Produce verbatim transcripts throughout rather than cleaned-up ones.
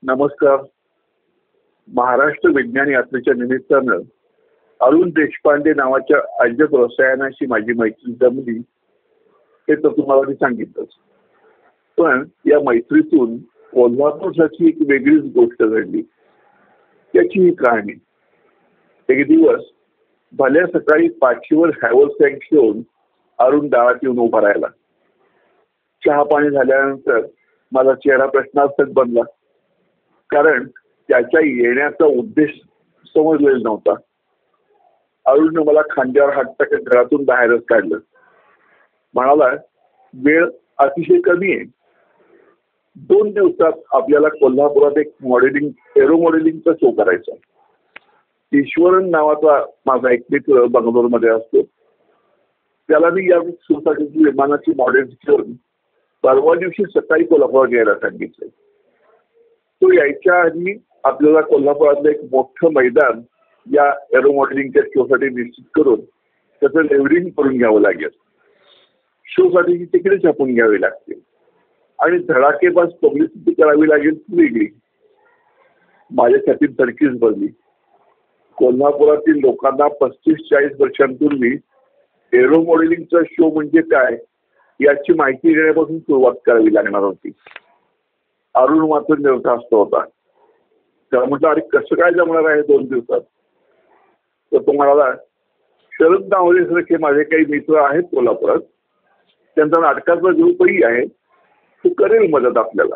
नमस्कार. महाराष्ट्र विज्ञान यात्रेच्या निमित्तानं अरुण देशपांडे नावाच्या अजब रसायनाशी माझी मैत्री जमली हे तर तुम्हाला मी सांगितलंच. पण या मैत्रीतून कोल्हापूरसाठी एक वेगळीच गोष्ट घडली. त्याची ही कहाणी. एक दिवस भल्या सकाळी पाचशीवर हॅवल सँक घेऊन अरुण दारात येऊन उभा राहिला. चहा पाणी झाल्यानंतर माझा चेहरा प्रश्नार्थक बनला, कारण त्याच्या येण्याचा उद्देश समजलेला नव्हता. अरुणने मला खांद्यावर हात टाकत घरातून बाहेरच काढलं. म्हणाला, वेळ अतिशय कमी आहे. दोन दिवसात आपल्याला कोल्हापुरात एक मॉडेलिंग एरो मॉडेलिंगचा शो करायचा. ईश्वरन नावाचा माझा एक मित्र बंगलोरमध्ये असतो. त्याला मी या शोसाठीची विमानाची मॉडेल्स घेऊन परवा दिवशी सकाळी कोल्हापुरात यायला सांगितलं. तो यायच्या आधी आपल्याला कोल्हापुरातलं एक मोठं मैदान या एरो मॉडेलिंगच्या शोसाठी निश्चित करून त्याचं लेवलिंग करून घ्यावं लागेल. शोसाठीची तिकीट छापून घ्यावी लागतील आणि धडाकेबाज पब्लिसिटी करावी लागेल ती वेगळी. माझ्या छातीत धडकीच भरली. कोल्हापुरातील लोकांना पस्तीस चाळीस वर्षांपूर्वी एरो मॉडेलिंगचा शो म्हणजे काय याची माहिती देण्यापासून सुरुवात करावी लागणार होती. अरुण मात्र निर्धास्त होता. त्याला म्हटलं, अरे कसं काय जमणार आहे दोन दिवसात? तर तो म्हणाला, शरद नावरेसारखे माझे काही मित्र आहेत कोल्हापुरात, त्यांचा नाटकाचा ग्रुपही आहे, तो करेल मदत आपल्याला.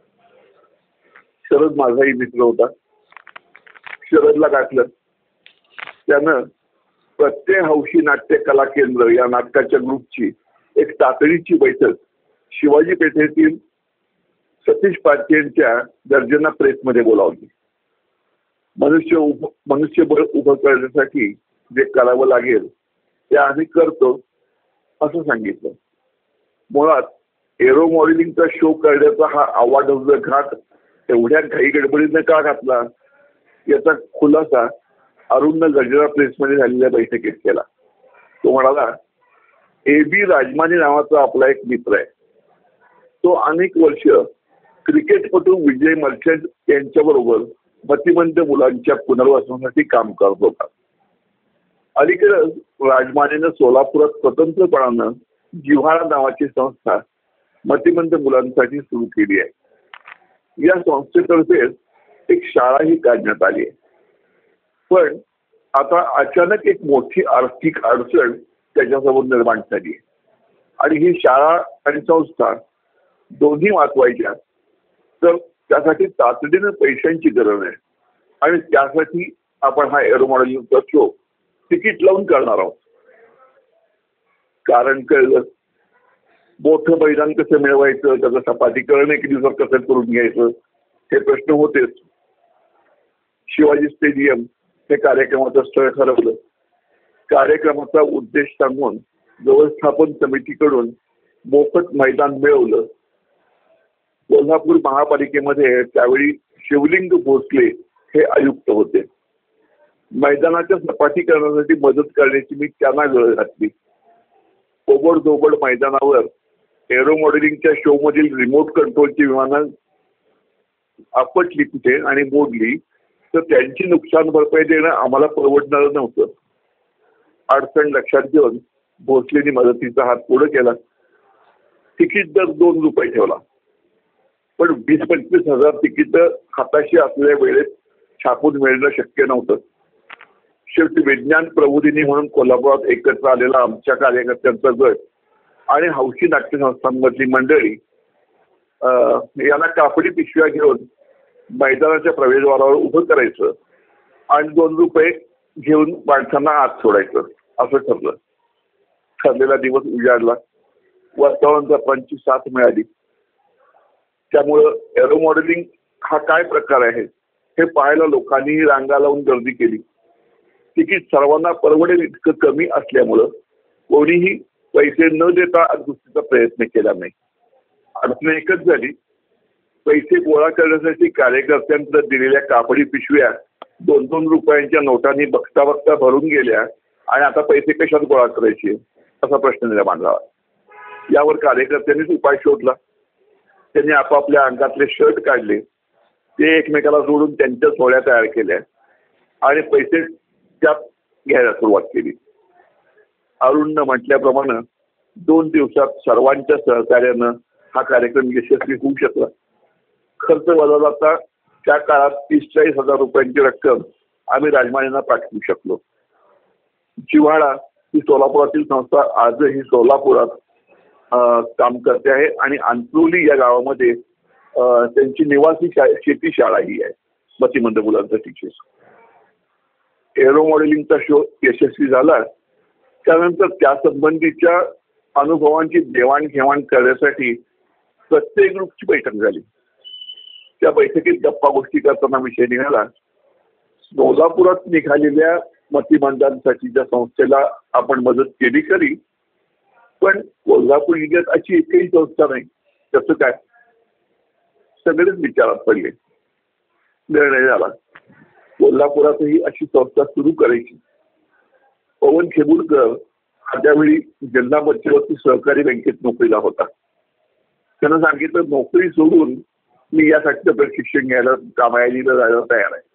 शरद माझाही मित्र होता. शरदला गाठलं. त्यानं प्रत्यय हौशी नाट्य कला केंद्र या नाटकाच्या ग्रुपची एक तातडीची बैठक शिवाजी पेठेतील सतीश पारखेंच्या गर्जना प्रेसमध्ये बोलावली. मनुष्य उभ मनुष्यबळ उभं करण्यासाठी जे करावं लागेल ते आम्ही करतो असं सांगितलं. मुळात एरो मॉडेलिंगचा शो करण्याचा हा आवाढव्य घाट एवढ्या घाई गडबडीने का घातला याचा खुलासा अरुणनं गर्जना प्रेसमध्ये झालेल्या बैठकीत केला. तो म्हणाला, ए बी राजमाने नावाचा आपला एक मित्र आहे. तो अनेक वर्ष क्रिकेटपटू विजय मर्चंट यांच्याबरोबर मतिमंद मुलांच्या पुनर्वसनासाठी काम करत होता. अलीकडे राजमानेनं सोलापुरात स्वतंत्रपणानं जिव्हाळा नावाची संस्था मतिमंद मुलांसाठी सुरू केली आहे. या संस्थेतर्फे एक शाळाही काढण्यात आली आहे. पण आता अचानक एक मोठी आर्थिक अडचण त्याच्यासमोर निर्माण झाली आहे आणि ही शाळा आणि संस्था दोन्ही वाचवायच्या, तर त्यासाठी तातडीनं पैशांची गरज आहे आणि त्यासाठी आपण हा एरो मॉडेलिंगचा शो तिकीट लावून करणार आहोत. कारण कळलं, मोठं मैदान कसं मिळवायचं, त्याचं सपाटीकरण एक दिवसात कसं करून घ्यायचं हे प्रश्न होतेच. शिवाजी स्टेडियम हे कार्यक्रमाचं स्थळ ठरवलं. कार्यक्रमाचा उद्देश सांगून व्यवस्थापन समितीकडून मोफत मैदान मिळवलं. कोल्हापूर महापालिकेमध्ये त्यावेळी शिवलिंग भोसले हे आयुक्त होते. मैदानाच्या सपाटीकरणासाठी मदत करण्याची मी त्यांना गरज घातली. ओबड दोबड मैदानावर एरो मॉडेलिंगच्या शो मधील रिमोट कंट्रोलची विमानं आपटली कुठे आणि मोडली तर त्यांची नुकसान भरपाई देणं आम्हाला परवडणारं नव्हतं. अडचण लक्षात घेऊन भोसलेनी मदतीचा हात पुढे केला. तिकीट दर दोन रुपये ठेवला. पण वीस पंचवीस हजार तिकीट हाताशी असलेल्या वेळेत छापून मिळणं शक्य नव्हतं. शेवटी विज्ञान प्रबोधिनी म्हणून कोल्हापुरात एकत्र आलेला आमच्या कार्यकर्त्यांचा गट आणि हौशी नाट्य संस्थांमधली मंडळी यांना कापडी पिशव्या घेऊन मैदानाच्या प्रवेशद्वारावर उभं करायचं आणि दोन रुपये घेऊन माणसांना आत सोडायचं असं ठरलं. ठरलेला दिवस उजाडला. वातावरणाचा पंचवीस साथ मिळाली. त्यामुळं एरो मॉडेलिंग हा काय प्रकार आहे हे पाहायला लोकांनीही रांगा लावून गर्दी केली. तिकीट सर्वांना परवडेल इतकं कमी असल्यामुळं कोणीही पैसे न देता दुसरीचा प्रयत्न केला नाही. अडचण एकच झाली, पैसे गोळा करण्यासाठी कार्यकर्त्यांना दिलेल्या कापडी पिशव्या दोन दोन रुपयांच्या नोटांनी बघता बघता भरून गेल्या आणि आता पैसे कशात गोळा करायचे असा प्रश्न निर्माण झाला. यावर कार्यकर्त्यांनीच उपाय शोधला. त्यांनी आपापल्या अंगातले शर्ट काढले ते एकमेकाला सोडून त्यांच्या सोहळ्या तयार केल्या आणि पैसे त्यात घ्यायला सुरुवात केली. अरुणनं म्हटल्याप्रमाणे दोन दिवसात सर्वांच्या सहकार्यानं हा कार्यक्रम यशस्वी होऊ शकला. खर्च वजा जाता त्या काळात तीस चाळीस हजार रुपयांची रक्कम आम्ही राजमान्यांना पाठवू शकलो. जिव्हाळा ही सोलापुरातील संस्था आजही सोलापुरात काम करते आहे आणि अंतोली या गावामध्ये त्यांची निवासी शेती शाळा ही आहे मतिमंद मुलांसाठीची. एरो मॉडेलिंगचा शो यशस्वी झाला. त्यानंतर त्या संबंधीच्या अनुभवांची देवाणघेवाण करण्यासाठी प्रत्येक ग्रुपची बैठक झाली. त्या बैठकीत गप्पा गोष्टी करताना विषय निघाला, सोलापुरात निघालेल्या मतिमंदांसाठीच्या संस्थेला आपण मदत केली खरी, पण कोल्हापूर जिल्ह्यात अशी एकही संस्था नाही. कसं काय? सगळेच विचारात पडले. निर्णय झाला कोल्हापुरातही अशी संस्था सुरू करायची. पवन खेबुडकर हा त्यावेळी जिल्हा मध्यवर्ती सहकारी बँकेत नोकरीला होता. त्यानं सांगितलं नोकरी सोडून मी यासाठी प्रशिक्षण घ्यायला कामायला जायला तयार आहे.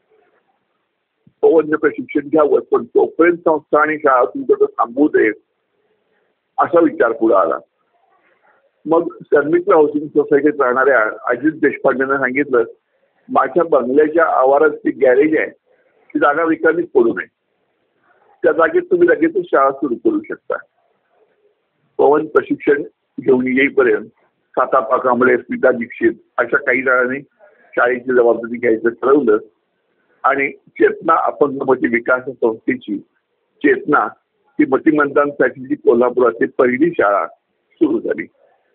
पवनने प्रशिक्षण घ्यावं, पण तोपर्यंत संस्था आणि शाळा तुमचं थांबवू दे असा विचार पुढे आला. मग सर्मित्र हाऊसिंग सोसायटीत राहणाऱ्या अजित देशपांडेनं सांगितलं माझ्या बंगल्याच्या आवारात ती गॅरेज आहे, ती जागा विकामीच पडू नये, त्या जागेत तुम्ही लगेच शाळा सुरू करू शकता. पवन प्रशिक्षण घेऊन येईपर्यंत सातापा कांबळे, स्मिता दीक्षित अशा काही जणांनी शाळेची जबाबदारी घ्यायचं ठरवलं आणि चेतना अपंग मती विकास संस्थेची चेतना ही मतिमंदांसाठीची कोल्हापुरातील पहिली शाळा सुरू झाली.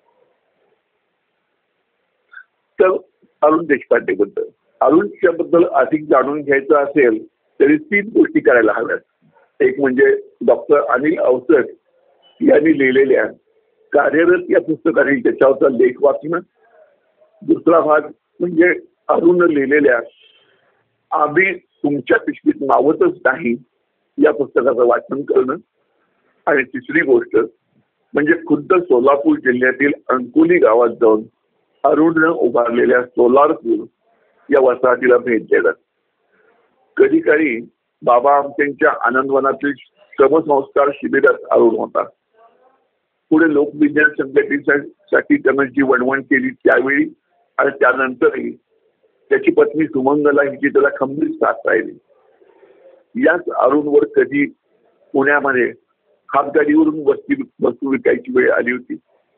तर अरुण देशपांडे बद्दल अरुणच्या बद्दल अधिक जाणून घ्यायचं असेल तरी तीन गोष्टी करायला हव्यात. एक म्हणजे डॉक्टर अनिल अवचट यांनी लिहिलेल्या कार्यरत या पुस्तकाने त्याच्यावरचा लेख वाचणं. दुसरा भाग म्हणजे अरुण लिहिलेल्या आम्ही तुमच्या पिशवीत मावतच नाही या पुस्तकाचं वाचन करणं. आणि तिसरी गोष्ट म्हणजे खुद्द सोलापूर जिल्ह्यातील अंकोली गावात जाऊन अरुणनं उभारलेल्या सोलारपूर या वसाहतीला भेट देणं. कधी काळी बाबा आमटेंच्या आनंदवनातील श्रमसंस्कार शिबिरात अरुण होता. पुढे लोकविज्ञान संघटनेसाठी त्यानं जी वणवण केली त्यावेळी आणि त्यानंतरही त्याची पत्नी सुमंगला हिची त्याला खंबीर साथ राहिली. याच अरुणवर कधी पुण्यामध्ये हातगाडीवरून वस्तू वस्तू विकायची वेळ आली होती,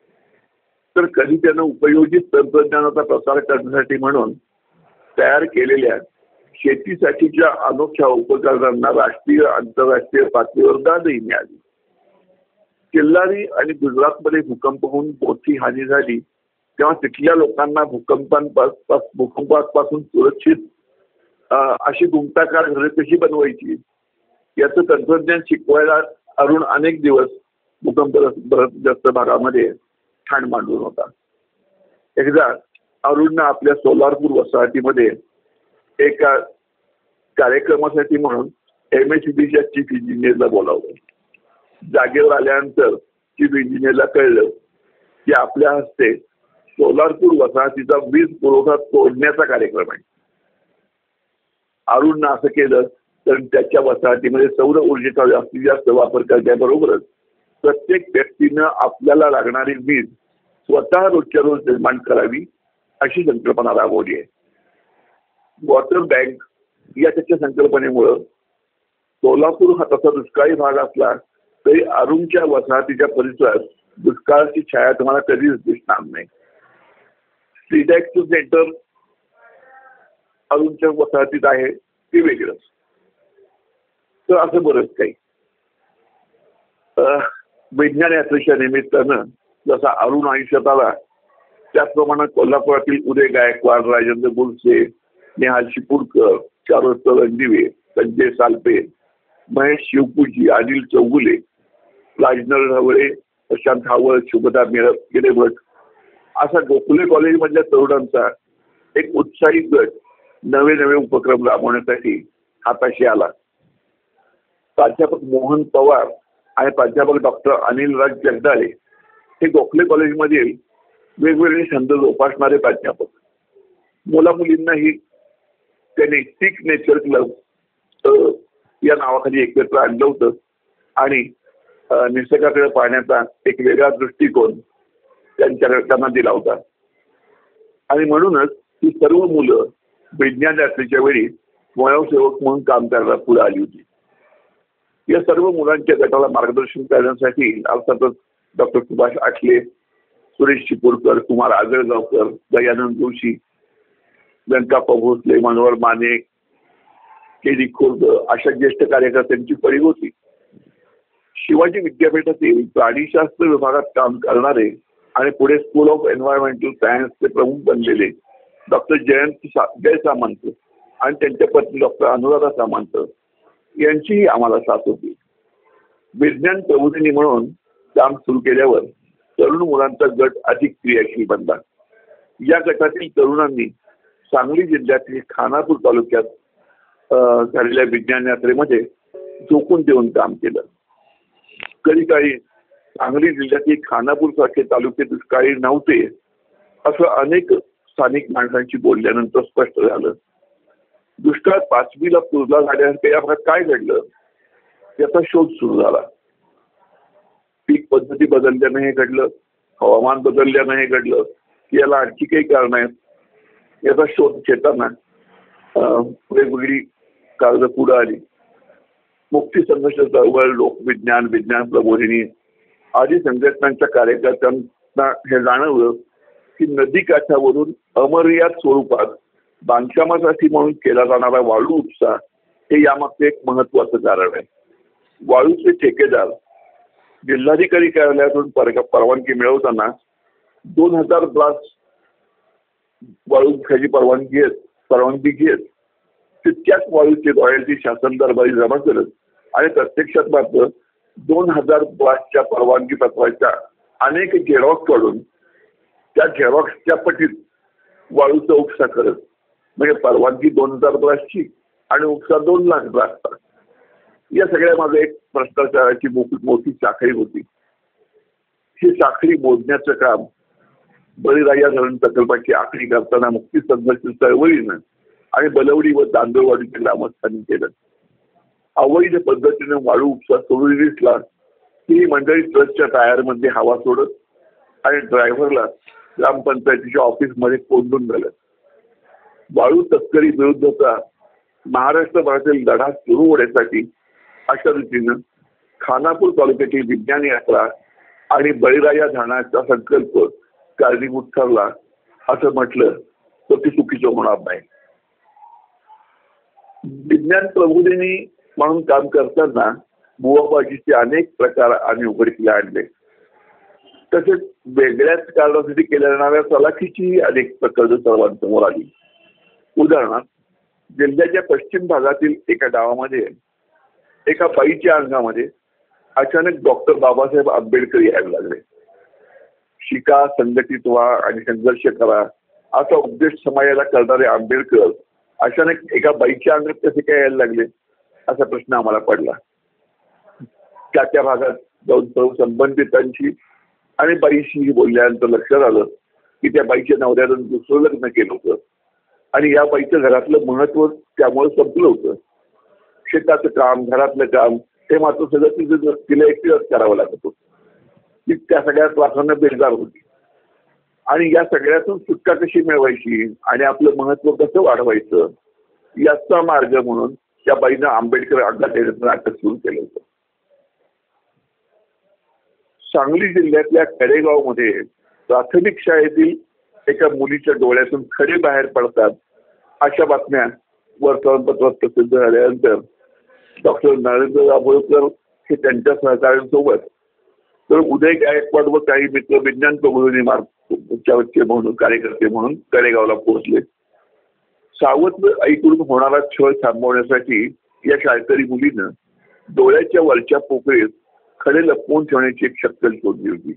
तर कधी त्यानं उपयोजित तंत्रज्ञानाचा प्रसार करण्यासाठी म्हणून तयार केलेल्या शेतीसाठीच्या अनोख्या उपकरणांना राष्ट्रीय आंतरराष्ट्रीय पातळीवर दादही मिळाली. किल्लारी आणि गुजरातमध्ये भूकंप होऊन मोठी हानी झाली तेव्हा तिथल्या लोकांना भूकंपांपासून भूकंपापासून सुरक्षित अशी गुंताकार घरे कशी बनवायची याचं तंत्रज्ञान शिकवायला अरुण अनेक दिवस भूकंपग्रस्त भागामध्ये ठाण मांडून होता. एकदा अरुणनं आपल्या सोलारपूर वसाहतीमध्ये एका कार्यक्रमासाठी म्हणून एम एस सी बीच्या चीफ इंजिनियरला बोलावलं. जागेवर आल्यानंतर चीफ इंजिनियरला कळलं की आपल्या हस्ते सोलारपूर वसाहतीचा वीज पुरवठा तोडण्याचा कार्यक्रम आहे. अरुणनं असं केलं तर त्याच्या वसाहतीमध्ये सौर ऊर्जेचा जास्तीत जास्त वापर करण्याबरोबरच प्रत्येक व्यक्तीनं आपल्याला लागणारी वीज स्वतः रोजच्या रोज निर्माण करावी अशी संकल्पना राबवली आहे. वॉटर बँक या त्याच्या संकल्पनेमुळं सोलापूर हा तसा दुष्काळी भाग असला तरी अरुणच्या वसाहतीच्या परिसरात दुष्काळाची छाया तुम्हाला कधीच दिसणार नाही. सीडॅक्सचं सेंटर अरुणच्या वसाहतीत आहे ते वेगळंच. तर असं बरंच काही विज्ञान यात्रेच्या निमित्तानं जसा अरुण आयुष्यात आला त्याचप्रमाणे कोल्हापुरातील उदय गायकवाड, राजेंद्र बोरसे, नेहाल शिपूरकर, चारुदत्त रणदिवे, संजय सालपे, महेश शिवपूजी, अनिल चौगुले, राजनर ढवळे, प्रशांत हावळ, शुभदा गिरेभट असा गोखले कॉलेजमधल्या तरुणांचा एक उत्साही गट नवे नवे उपक्रम राबवण्यासाठी हाताशी आला. प्राध्यापक मोहन पवार आणि प्राध्यापक डॉक्टर अनिल राज जगदाळे हे गोखले कॉलेजमधील वेगवेगळे छंद जोपासणारे प्राध्यापक. मुला मुलींनाही त्यांनी सिक नेचर क्लब या नावाखाली एकत्र आणलं होतं आणि निसर्गाकडे पाहण्याचा एक वेगळा दृष्टिकोन त्यांच्याकडे त्यांना दिला होता. आणि म्हणूनच ही सर्व मुलं विज्ञान यात्रेच्या वेळी स्वयंसेवक म्हणून काम करायला पुढे आली होती. या सर्व मुलांच्या गटाला मार्गदर्शन करण्यासाठी अर्थातच doctor Subhash Athale, Suresh Chipurkar, Kumar Agalgaonkar, Dayanand Joshi, Vyankappa Bhosale, Manohar Mane, K D Khurd अशा ज्येष्ठ कार्यकर्त्यांची फळी होती. शिवाजी विद्यापीठातील प्राणीशास्त्र विभागात काम करणारे आणि पुढे स्कूल ऑफ एन्व्हायरमेंटल सायन्सचे प्रमुख बनलेले डॉक्टर जयंत जय सामंत आणि त्यांच्या पत्नी डॉक्टर अनुराधा सामंत यांचीही आम्हाला साथ होती. विज्ञान प्रबोधिनी म्हणून काम सुरू केल्यावर तरुण मुलांचा गट अधिक क्रियाशील बनला. या गटातील तरुणांनी सांगली जिल्ह्यातील खानापूर तालुक्यात झालेल्या विज्ञान यात्रेमध्ये झोकून देऊन काम केलं. कधी काळी सांगली जिल्ह्यातील खानापूर सारखे तालुके दुष्काळी नव्हते असं अनेक स्थानिक माणसांशी बोलल्यानंतर स्पष्ट झालं. दुष्काळात पाचवीला पुरला झाल्यानंतर या भागात काय घडलं याचा शोध सुरू झाला. पीक पद्धती बदलल्यानं हे घडलं, हवामान बदलल्यानं हे घडलं, याला आणखी काही कारण आहेत याचा शोध घेताना वेगवेगळी कागद पुढे आली. मुक्ती संघर्ष चळवळ, लोकविज्ञान, विज्ञान प्रबोधिनी आदी संघटनांच्या कार्यकर्त्यांना हे जाणवलं की नदी काठावरून अमर्याद स्वरूपात बांधकामासाठी म्हणून केला जाणारा वाळू उपसा हे यामागचे एक महत्वाचं कारण आहे. वाळूचे ठेकेदार जिल्हाधिकारी कार्यालयातून परवानगी मिळवताना दोन हजार ग्लास वाळू उपशाची परवानगी परवानगी घेत तितक्याच वाळूची रॉयल्टी शासन दरबारी जमा करत आणि प्रत्यक्षात मात्र दोन हजार ग्लासच्या परवानगी पत्राच्या अनेक झेरॉक्स काढून त्या झेरॉक्सच्या पटीत वाळूचा उपसा करत. म्हणजे परवानगी दोन हजार ग्लासची आणि उपसा दोन लाख ग्लासचा. या सगळ्या माझं एक भ्रष्टाचाराची मोठी साखळी होती. ही साखळी मोजण्याचं काम बळीराजा धरण प्रकल्पाची आखणी करताना मुक्ती संघर्ष चळवळीनं आणि बलवडी व तांदूळवाडीच्या ग्रामस्थांनी केलं. अवैध पद्धतीने वाळू उपसा सुरू दिसला की ही मंडळी ट्रकच्या टायरमध्ये हवा सोडत आणि ड्रायव्हरला ग्रामपंचायतीच्या ऑफिसमध्ये कोंडून झालं. वाळू तस्करी विरुद्धचा महाराष्ट्रभरातील लढा सुरू होण्यासाठी अशा रीतीनं खानापूर तालुक्यातील विज्ञान यात्रा आणि बळीराजा धरणाचा संकल्प कारणीभूत ठरला असं म्हटलं तर ते चुकीचं होणार नाही. विज्ञान प्रबोधिनी म्हणून काम करताना बुवाबाजीचे अनेक प्रकार आणि उघडकीला आणले. तसेच वेगळ्याच कारणासाठी केल्या जाणाऱ्या चलाखीची अनेक प्रकरणं सर्वांसमोर आली. उदाहरणार्थ जिल्ह्याच्या पश्चिम भागातील एका गावामध्ये एका बाईच्या अंगामध्ये अचानक डॉक्टर बाबासाहेब आंबेडकर यायला लागले. शिका, संघटित व्हा आणि संघर्ष करा असा उपदेश समाजाला करणारे आंबेडकर अचानक एका बाईच्या अंगात कसे काय यायला लागले असा प्रश्न आम्हाला पडला. त्या त्या भागात जाऊन संबंधितांशी आणि बाईशी बोलल्यानंतर लक्षात आलं की त्या बाईच्या नवऱ्यानं दुसरं लग्न केलं होतं आणि या बाईचं घरातलं महत्व त्यामुळे संपलं होतं. शेताचं काम, घरातलं काम हे मात्र सगळं तिचं तिला एकटीच करावं लागत होतं. ती त्या सगळ्या त्रासांना बेजार होती आणि या सगळ्यातून सुटका कशी मिळवायची आणि आपलं महत्व कसं वाढवायचं याचा मार्ग म्हणून त्या बाईनं आंबेडकर अड्डा नाटक सुरू केलं होतं. सांगली जिल्ह्यातल्या कडेगावमध्ये प्राथमिक शाळेतील एका मुलीच्या डोळ्यातून खडे बाहेर पडतात अशा बातम्या वर्तमानपत्रात प्रसिद्ध झाल्यानंतर डॉक्टर नरेंद्र दाभोळकर हे त्यांच्या सहकाऱ्यांसोबत तर उदय गायकवाड व काही मित्र विज्ञान प्रबोधिनी मार्गचे म्हणून कार्यकर्ते म्हणून कडेगावला पोहोचले. सावध ऐकून होणारा छळ थांबवण्यासाठी या शाळकरी मुलीनं डोळ्याच्या वरच्या पोकळीत खडे लपवून ठेवण्याची एक शक्कल शोधली होती.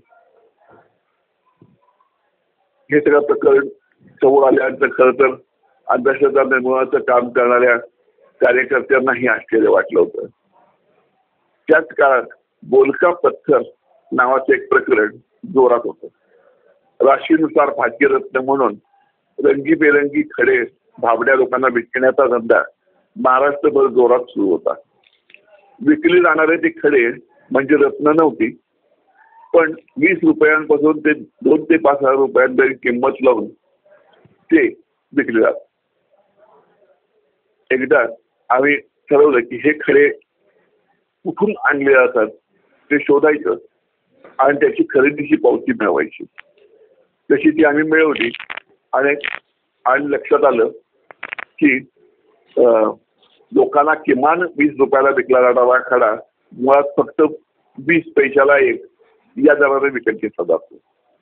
हे सगळं प्रकरण समोर आल्यानंतर खरं तर अंधश्रद्धा निर्मूलनाचं काम करणाऱ्या कार्यकर्त्यांनाही आश्चर्य वाटलं होतं. त्याच काळात बोलका पत्थर नावाचं एक प्रकरण जोरात होतं. राशीनुसार भाग्यरत्न म्हणून रंगीबेरंगी खडे भाबड्या लोकांना विकण्याचा धंदा महाराष्ट्रभर जोरात सुरू होता. विकले जाणारे ते खडे म्हणजे रत्न नव्हती, पण वीस रुपयांपासून ते दोन ते पाच हजार रुपयांपर्यंत किंमत लावून ते विकले जात. एकदा आम्ही ठरवलं की हे खडे कुठून आणले जातात ते शोधायचं आणि त्याची खरेदीची पावती मिळवायची. तशी ती आम्ही मिळवली आणि आणि लक्षात आलं की लोकांना किमान वीस रुपयाला विकला जाणारा खडा मुळात फक्त वीस पैशाला एक या दराने विकत घेतला जातो.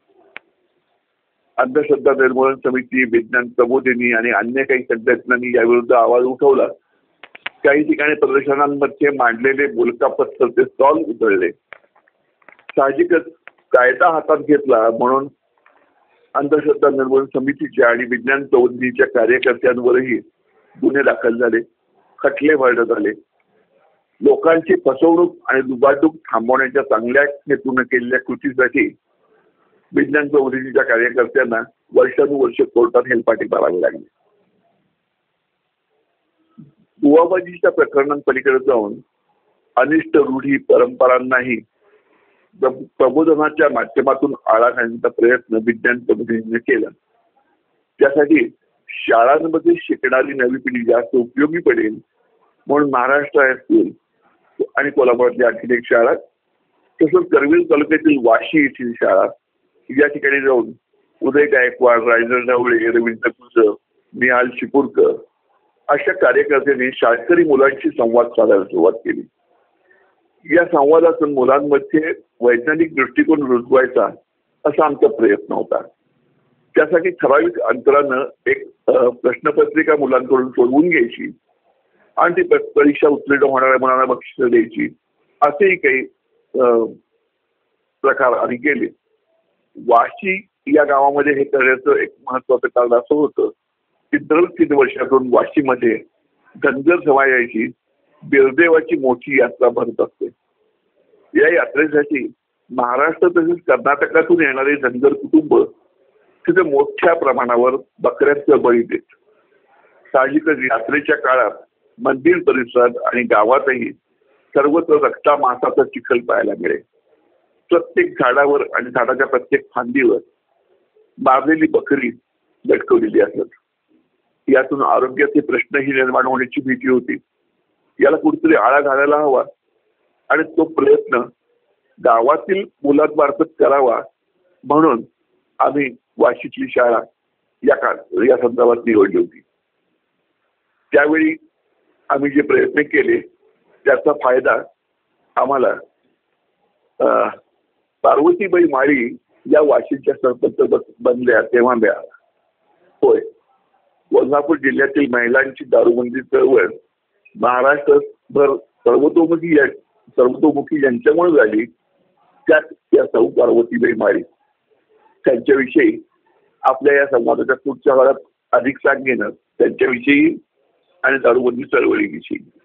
अंधश्रद्धा निर्मूलन समिती, विज्ञान प्रबोधिनी आणि अन्य काही संघटनांनी याविरुद्ध आवाज उठवला. काही ठिकाणी प्रदर्शनांमध्ये मांडलेले बोलका पत्थरचे स्टॉल उधळले. साहजिकच कायदा हातात घेतला म्हणून अंधश्रद्धा निर्मूलन समितीच्या आणि विज्ञान प्रबोधिनीच्या कार्यकर्त्यांवरही गुन्हे दाखल झाले, खटले भरण्यात आले. लोकांची फसवणूक आणि लुबाडणूक थांबवण्याच्या चांगल्या हेतून केलेल्या कृतीसाठी विज्ञान प्रबोधिनीच्या कार्यकर्त्यांना वर्षानुवर्ष कोर्टात हेलपाटे मारावे लागले. दुवाबाजीच्या प्रकरणांपलीकडे जाऊन अनिष्ट रूढी परंपरांनाही प्रबोधनाच्या माध्यमातून आळा घालण्याचा प्रयत्न विज्ञान प्रबोधिनीने केला. त्यासाठी शाळांमध्ये शिकणारी नवी पिढी जास्त उपयोगी पडेल म्हणून महाराष्ट्र हायस्कूल आणि कोल्हापुरातली आणखी एक शाळा, तसंच करवीर तालुक्यातील वाशी येथील शाळा या ठिकाणी जाऊन उदय गायकवाड, राजेंद्र ढवळे, रवींद्र कुजर, निहाल शिपूरकर अशा कार्यकर्त्यांनी शाळकरी मुलांशी संवाद साधायला सुरुवात केली. या संवादातून मुलांमध्ये वैज्ञानिक दृष्टिकोन रुजवायचा असा आमचा प्रयत्न होता. त्यासाठी ठराविक अंतरानं एक प्रश्नपत्रिका मुलांकडून सोडवून घ्यायची आणि ती परीक्षा उत्तीर्ण होणाऱ्या मुलांना बक्षिसं द्यायची, असेही काही प्रकार आम्ही केले. वाशी या गावामध्ये हे करण्याचं एक महत्वाचं कारण असं होतं की दर तीन वर्षातून वाशीमध्ये धनगर समाजाची बिरदेवाची मोठी यात्रा भरत असते. या यात्रेसाठी महाराष्ट्र तसेच कर्नाटकातून येणारे धनगर कुटुंब तिथे मोठ्या प्रमाणावर बकऱ्यांचं बळी देत. साहजिकच यात्रेच्या काळात मंदिर परिसरात आणि गावातही सर्वत्र रक्ता मांसाचा चिखल पाहायला मिळेल. प्रत्येक झाडावर आणि झाडाच्या प्रत्येक फांदीवर मारलेली बकरी लटकवलेली असत. यातून आरोग्याचे प्रश्नही निर्माण होण्याची भीती होती. याला कुठेतरी आळा घालायला हवा आणि तो प्रयत्न गावातील मुलांमार्फत करावा म्हणून आम्ही वाशीतली शाळा या काळ या संदर्भात निवडली होती. त्यावेळी आम्ही जे प्रयत्न केले त्याचा फायदा आम्हाला पार्वतीबाई माळी या वाशीच्या सरपंच बनल्या तेव्हा मिळाला. होय, कोल्हापूर जिल्ह्यातील महिलांची दारूबंदी चळवळ महाराष्ट्रभर सर्वतोमुखी सर्वतोमुखी यांच्यामुळे झाली. त्यात या सौ पार्वतीबाई माळी त्यांच्याविषयी आपल्या या संवादाच्या पुढच्या काळात अधिक सांगेन त्यांच्याविषयी आणि दारूबंदी चळवळीविषयी.